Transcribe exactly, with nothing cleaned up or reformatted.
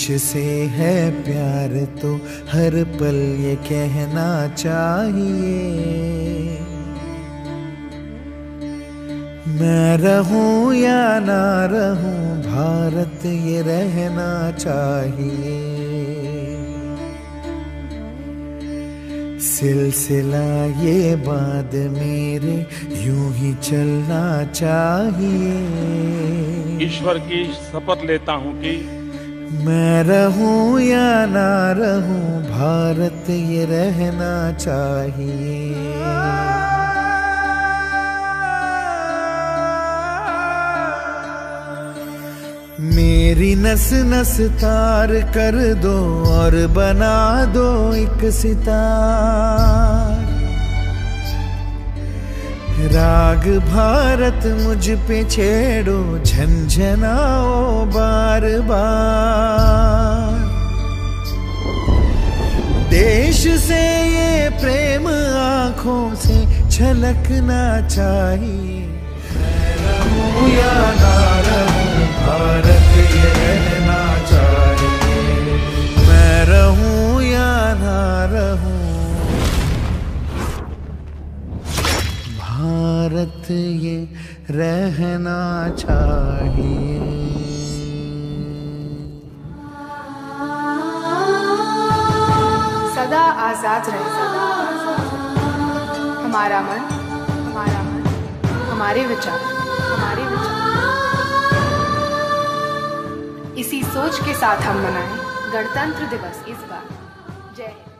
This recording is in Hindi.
से है प्यार तो हर पल ये कहना चाहिए, मैं रहूं या ना रहूं भारत ये रहना चाहिए। सिलसिला ये बाद मेरे यूं ही चलना चाहिए। ईश्वर की शपथ लेता हूं कि मैं रहूं या ना रहूं भारत ये रहना चाहिए। मेरी नस नस तार कर दो और बना दो एक सितार। राग भारत मुझ पे छेड़ो झंझनाओ बार बार। देश से ये प्रेम आंखों से छलकना चाहिए। मैं रहूं या ना रहूं भारत ये रहना चाहिए। मैं रहूं या ना रहूं भारत ये रहना चाहिए। सदा आजाद रहे, सदा हमारा मन, हमारा मन, हमारे विचार, हमारे विचार। इसी सोच के साथ हम मनाएं गणतंत्र दिवस इस बार। जय हिंद।